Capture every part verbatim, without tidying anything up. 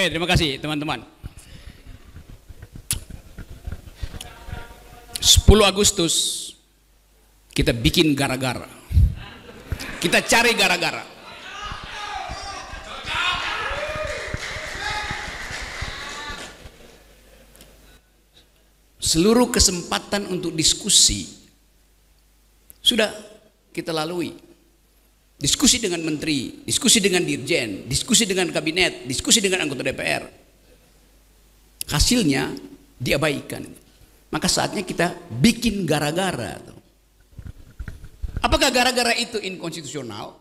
Oke, terima kasih teman-teman. sepuluh Agustus kita bikin gara-gara. Kita cari gara-gara. Seluruh kesempatan untuk diskusi sudah kita lalui. Diskusi dengan menteri, diskusi dengan dirjen, diskusi dengan kabinet, diskusi dengan anggota D P R. Hasilnya diabaikan. Maka saatnya kita bikin gara-gara. Apakah gara-gara itu inkonstitusional?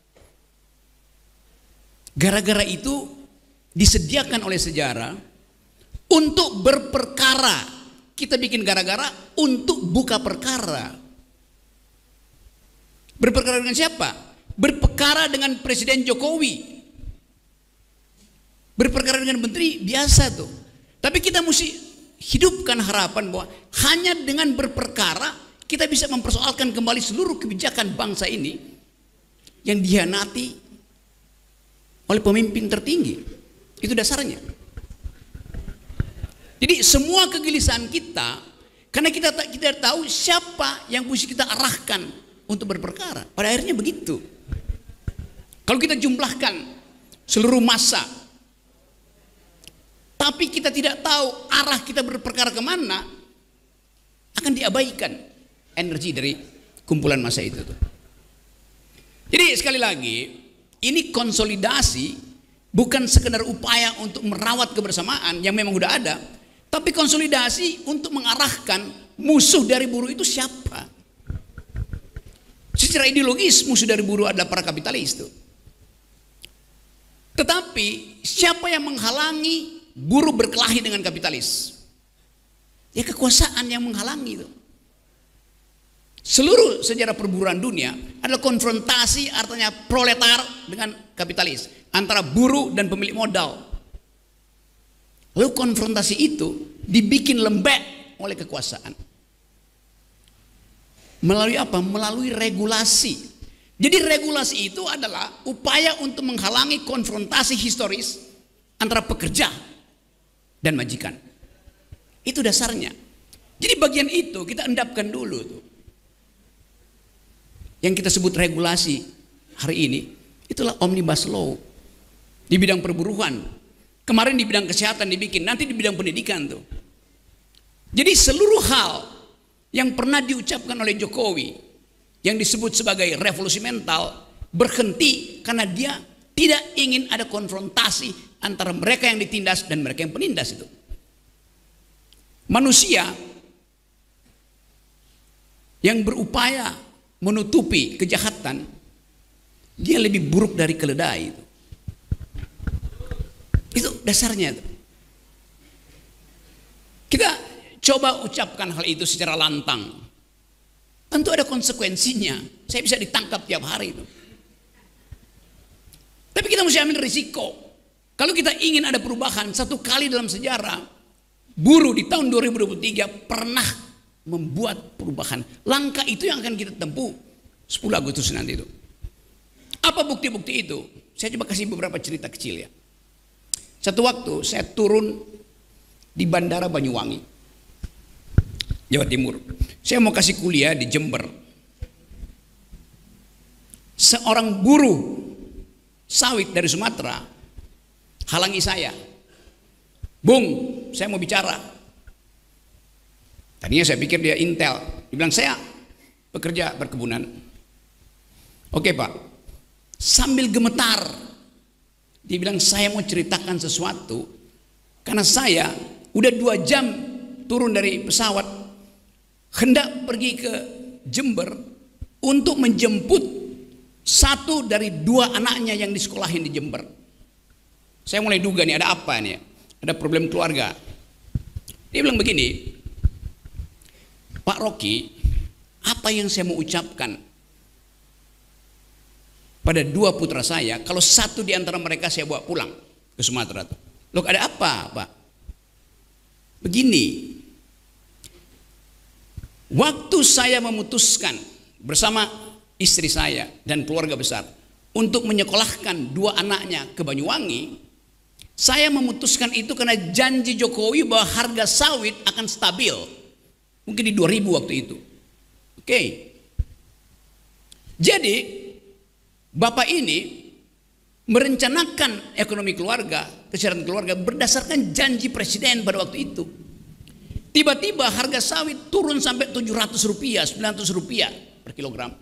Gara-gara itu disediakan oleh sejarah untuk berperkara. Kita bikin gara-gara untuk buka perkara. Berperkara dengan siapa? Berperkara dengan Presiden Jokowi. Berperkara dengan menteri biasa tuh. Tapi kita mesti hidupkan harapan bahwa hanya dengan berperkara kita bisa mempersoalkan kembali seluruh kebijakan bangsa ini yang dihianati oleh pemimpin tertinggi. Itu dasarnya. Jadi semua kegelisahan kita karena kita kita tahu siapa yang mesti kita arahkan untuk berperkara. Pada akhirnya begitu. Kalau kita jumlahkan seluruh massa, tapi kita tidak tahu arah kita berperkara kemana, akan diabaikan energi dari kumpulan massa itu. Jadi sekali lagi, ini konsolidasi bukan sekedar upaya untuk merawat kebersamaan yang memang sudah ada, tapi konsolidasi untuk mengarahkan musuh dari buruh itu siapa. Secara ideologis musuh dari buruh adalah para kapitalis itu. Tetapi siapa yang menghalangi buruh berkelahi dengan kapitalis? Ya kekuasaan yang menghalangi itu. Seluruh sejarah perburuan dunia adalah konfrontasi, artinya proletar dengan kapitalis, antara buruh dan pemilik modal. Lalu konfrontasi itu dibikin lembek oleh kekuasaan. Melalui apa? Melalui regulasi. Jadi regulasi itu adalah upaya untuk menghalangi konfrontasi historis antara pekerja dan majikan. Itu dasarnya. Jadi bagian itu kita endapkan dulu tuh. Yang kita sebut regulasi hari ini itulah omnibus law di bidang perburuhan. Kemarin di bidang kesehatan dibikin, nanti di bidang pendidikan tuh. Jadi seluruh hal yang pernah diucapkan oleh Jokowi yang disebut sebagai revolusi mental berhenti karena dia tidak ingin ada konfrontasi antara mereka yang ditindas dan mereka yang penindas itu. Manusia yang berupaya menutupi kejahatan, dia lebih buruk dari keledai itu. Itu dasarnya itu. Kita coba ucapkan hal itu secara lantang. Tentu ada konsekuensinya. Saya bisa ditangkap tiap hari itu. Tapi kita mesti ambil risiko. Kalau kita ingin ada perubahan, satu kali dalam sejarah buruh di tahun dua ribu dua puluh tiga pernah membuat perubahan. Langkah itu yang akan kita tempuh sepuluh Agustus nanti itu. Apa bukti-bukti itu? Saya coba kasih beberapa cerita kecil ya. Satu waktu saya turun di Bandara Banyuwangi, Jawa Timur. Saya mau kasih kuliah di Jember. Seorang buruh sawit dari Sumatera halangi saya. Bung, saya mau bicara. Tadinya saya pikir dia intel. Dia bilang, saya pekerja perkebunan. Oke Pak. Sambil gemetar, dia bilang, saya mau ceritakan sesuatu. Karena saya udah dua jam turun dari pesawat, hendak pergi ke Jember untuk menjemput satu dari dua anaknya yang disekolahin di Jember. Saya mulai duga nih ada apa nih, ada problem keluarga. Dia bilang begini, Pak Rocky, apa yang saya mau ucapkan pada dua putra saya kalau satu di antara mereka saya bawa pulang ke Sumatera tuh? Loh ada apa Pak? Begini, waktu saya memutuskan bersama istri saya dan keluarga besar untuk menyekolahkan dua anaknya ke Banyuwangi, Saya memutuskan itu karena janji Jokowi bahwa harga sawit akan stabil. Mungkin di dua ribu waktu itu. Oke. Jadi Bapak ini merencanakan ekonomi keluarga, kesejahteraan keluarga berdasarkan janji presiden pada waktu itu. Tiba-tiba harga sawit turun sampai tujuh ratus rupiah, sembilan ratus rupiah per kilogram.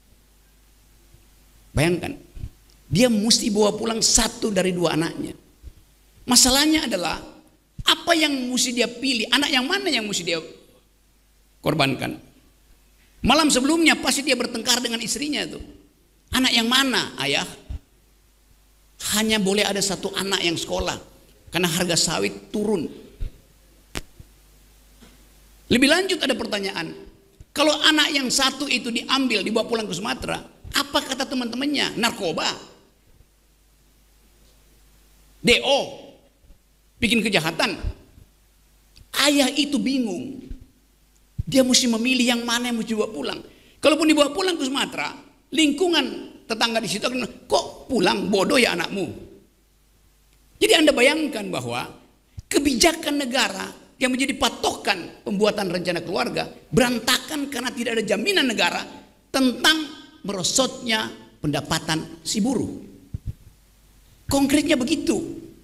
Bayangkan, dia mesti bawa pulang satu dari dua anaknya. Masalahnya adalah apa yang mesti dia pilih, anak yang mana yang mesti dia korbankan. Malam sebelumnya pasti dia bertengkar dengan istrinya tuh. Anak yang mana, ayah? Hanya boleh ada satu anak yang sekolah karena harga sawit turun. Lebih lanjut ada pertanyaan, kalau anak yang satu itu diambil dibawa pulang ke Sumatera, apa kata teman-temannya? Narkoba, D O, bikin kejahatan. Ayah itu bingung, dia mesti memilih yang mana yang mesti dibawa pulang. Kalaupun dibawa pulang ke Sumatera, lingkungan tetangga di situ akan, kok pulang, bodoh ya anakmu. Jadi Anda bayangkan bahwa kebijakan negara yang menjadi patokan pembuatan rencana keluarga berantakan karena tidak ada jaminan negara tentang merosotnya pendapatan si buruh. Konkretnya begitu.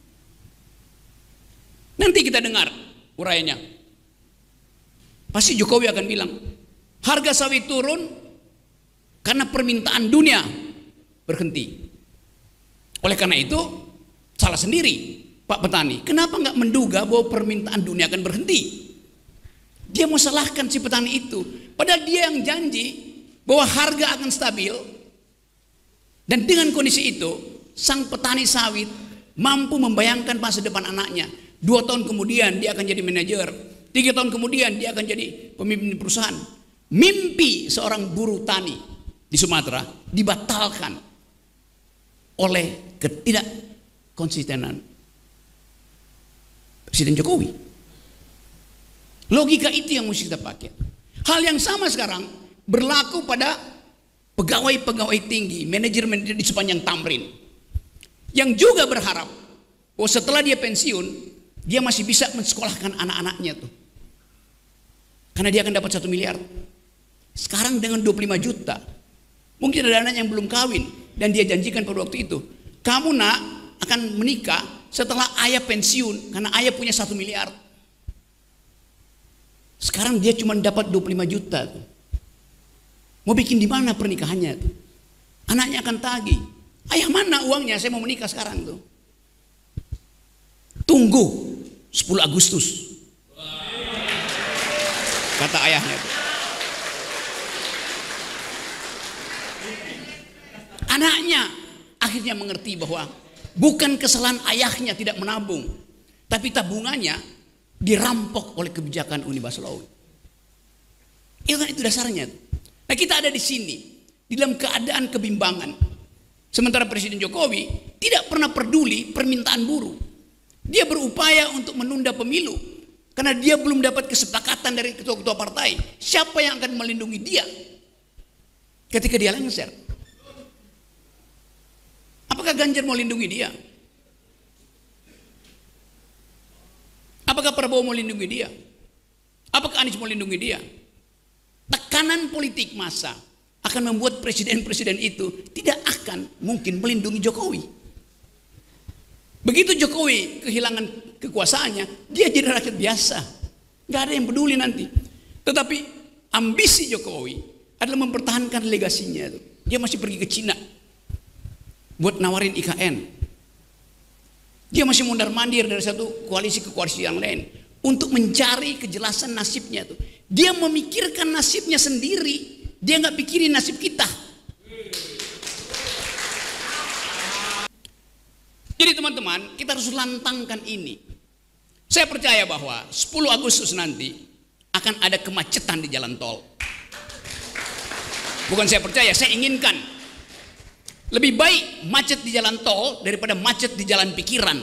Nanti kita dengar uraiannya. Pasti Jokowi akan bilang, harga sawit turun karena permintaan dunia berhenti. Oleh karena itu, salah sendiri Pak petani. Kenapa nggak menduga bahwa permintaan dunia akan berhenti? Dia mau salahkan si petani itu. Padahal dia yang janji bahwa harga akan stabil. Dan dengan kondisi itu, sang petani sawit mampu membayangkan masa depan anaknya. Dua tahun kemudian dia akan jadi manajer. Tiga tahun kemudian dia akan jadi pemimpin perusahaan. Mimpi seorang buruh tani di Sumatera dibatalkan oleh ketidakkonsistenan Presiden Jokowi. Logika itu yang mesti kita pakai. Hal yang sama sekarang berlaku pada pegawai-pegawai tinggi, manajer-manajer di sepanjang Tamrin, yang juga berharap bahwa setelah dia pensiun, dia masih bisa mensekolahkan anak-anaknya tuh. Karena dia akan dapat satu miliar. Sekarang dengan dua puluh lima juta, mungkin ada anak yang belum kawin, dan dia janjikan pada waktu itu, kamu nak akan menikah setelah ayah pensiun, karena ayah punya satu miliar. Sekarang dia cuma dapat dua puluh lima juta tuh. Mau bikin di mana pernikahannya tuh? Anaknya akan tagih, ayah mana uangnya, saya mau menikah sekarang tuh. Tunggu sepuluh Agustus, kata ayahnya tuh. Anaknya akhirnya mengerti bahwa bukan kesalahan ayahnya tidak menabung, tapi tabungannya dirampok oleh kebijakan Uni Baslawi. Itu kan itu dasarnya. Nah, kita ada di sini di dalam keadaan kebimbangan. Sementara Presiden Jokowi tidak pernah peduli permintaan buruh. Dia berupaya untuk menunda pemilu karena dia belum dapat kesepakatan dari ketua-ketua partai. Siapa yang akan melindungi dia ketika dia lengser? Apakah Ganjar mau lindungi dia? Apakah Prabowo mau lindungi dia? Apakah Anies mau lindungi dia? Tekanan politik massa akan membuat presiden-presiden itu tidak akan mungkin melindungi Jokowi. Begitu Jokowi kehilangan kekuasaannya, dia jadi rakyat biasa. Gak ada yang peduli nanti. Tetapi ambisi Jokowi adalah mempertahankan legasinya. Dia masih pergi ke Cina buat nawarin I K N. Dia masih mondar-mandir dari satu koalisi ke koalisi yang lain untuk mencari kejelasan nasibnya tuh. Dia memikirkan nasibnya sendiri, dia nggak pikirin nasib kita. Jadi teman-teman, kita harus lantangkan ini. Saya percaya bahwa sepuluh Agustus nanti akan ada kemacetan di jalan tol. Bukan saya percaya, saya inginkan. Lebih baik macet di jalan tol daripada macet di jalan pikiran.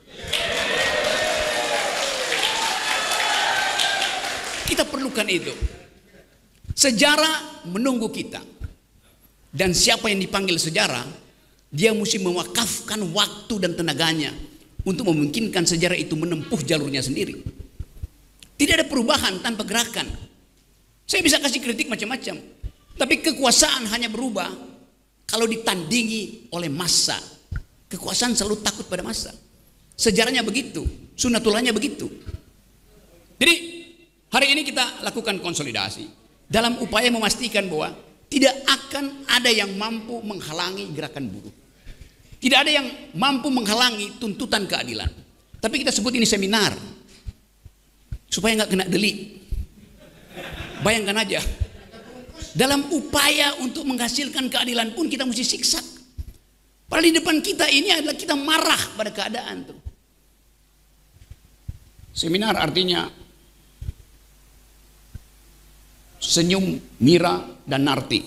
Kita perlukan itu. Sejarah menunggu kita. Dan siapa yang dipanggil sejarah, dia mesti mewakafkan waktu dan tenaganya untuk memungkinkan sejarah itu menempuh jalurnya sendiri. Tidak ada perubahan tanpa gerakan. Saya bisa kasih kritik macam-macam, tapi kekuasaan hanya berubah kalau ditandingi oleh massa. Kekuasaan selalu takut pada massa. Sejarahnya begitu, sunatullahnya begitu. Jadi hari ini kita lakukan konsolidasi dalam upaya memastikan bahwa tidak akan ada yang mampu menghalangi gerakan buruh. Tidak ada yang mampu menghalangi tuntutan keadilan. Tapi kita sebut ini seminar supaya nggak kena delik. Bayangkan aja, dalam upaya untuk menghasilkan keadilan pun kita mesti siksa. Padahal di depan kita ini adalah kita marah pada keadaan tuh. Seminar artinya senyum, Mira, dan Narti.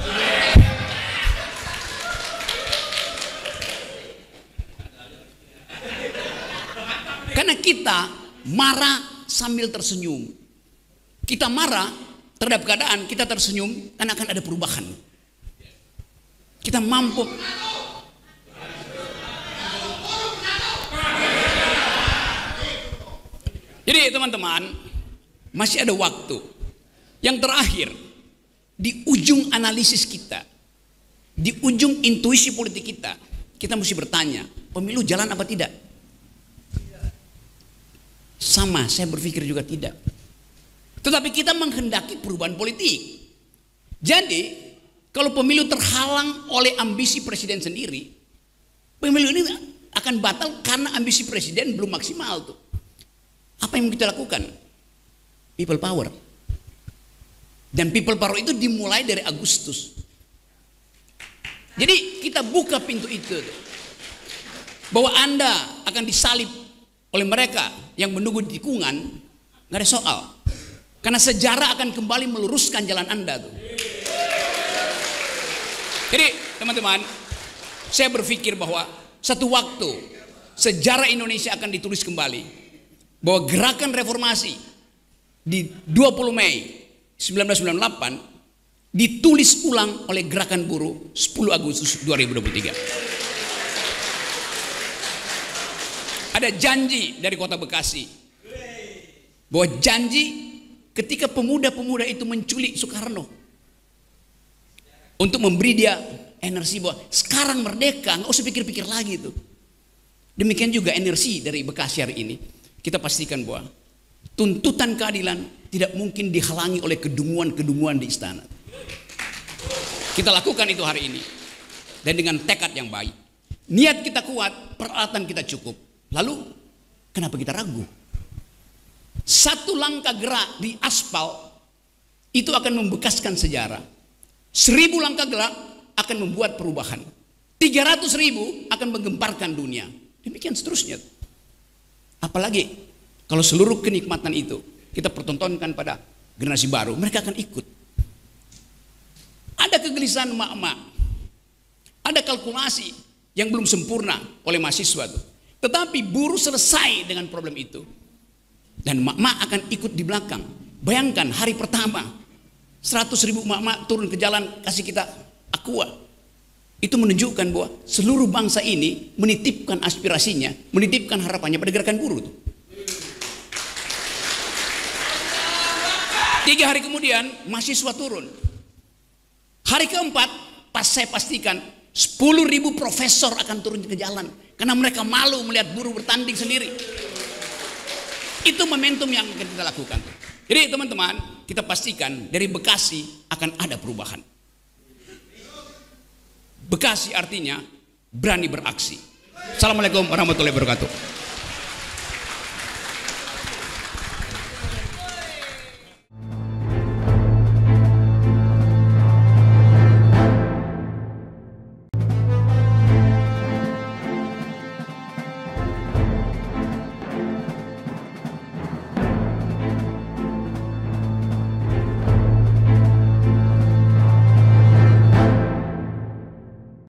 Karena kita marah sambil tersenyum. Kita marah terhadap keadaan, kita tersenyum karena akan ada perubahan. Kita mampu. Jadi teman-teman, masih ada waktu. Yang terakhir, di ujung analisis kita, di ujung intuisi politik kita, kita mesti bertanya, pemilu jalan apa tidak? Sama, saya berpikir juga tidak. Tetapi kita menghendaki perubahan politik. Jadi, kalau pemilu terhalang oleh ambisi presiden sendiri, pemilu ini akan batal karena ambisi presiden belum maksimal tuh. Apa yang kita lakukan? People power. Dan people power itu dimulai dari Agustus. Jadi kita buka pintu itu tuh. Bahwa Anda akan disalib oleh mereka yang menunggu di tikungan, nggak ada soal. Karena sejarah akan kembali meluruskan jalan Anda tuh. Jadi teman-teman, saya berpikir bahwa satu waktu sejarah Indonesia akan ditulis kembali, bahwa gerakan reformasi di dua puluh Mei seribu sembilan ratus sembilan puluh delapan ditulis ulang oleh gerakan buruh sepuluh Agustus dua ribu dua puluh tiga. Ada janji dari Kota Bekasi, bahwa janji ketika pemuda-pemuda itu menculik Soekarno untuk memberi dia energi bahwa sekarang merdeka, nggak usah pikir-pikir lagi tuh. Demikian juga energi dari Bekasi hari ini. Kita pastikan bahwa tuntutan keadilan tidak mungkin dihalangi oleh kedunguan-kedunguan di istana. Kita lakukan itu hari ini, dan dengan tekad yang baik. Niat kita kuat, peralatan kita cukup. Lalu kenapa kita ragu? Satu langkah gerak di aspal itu akan membekaskan sejarah. Seribu langkah gerak akan membuat perubahan. Tiga ratus ribu akan menggemparkan dunia. Demikian seterusnya. Apalagi kalau seluruh kenikmatan itu kita pertontonkan pada generasi baru, mereka akan ikut. Ada kegelisahan emak-emak, ada kalkulasi yang belum sempurna oleh mahasiswa itu. Tetapi buruh selesai dengan problem itu, dan emak-emak akan ikut di belakang. Bayangkan hari pertama seratus ribu emak-emak turun ke jalan kasih kita aqua. Itu menunjukkan bahwa seluruh bangsa ini menitipkan aspirasinya, menitipkan harapannya pada gerakan buruh itu. Tiga hari kemudian mahasiswa turun. Hari keempat pas saya pastikan sepuluh ribu profesor akan turun ke jalan karena mereka malu melihat buruh bertanding sendiri. Itu momentum yang akan kita lakukan. Jadi teman-teman, kita pastikan dari Bekasi akan ada perubahan. Bekasi artinya berani beraksi. Assalamualaikum warahmatullahi wabarakatuh.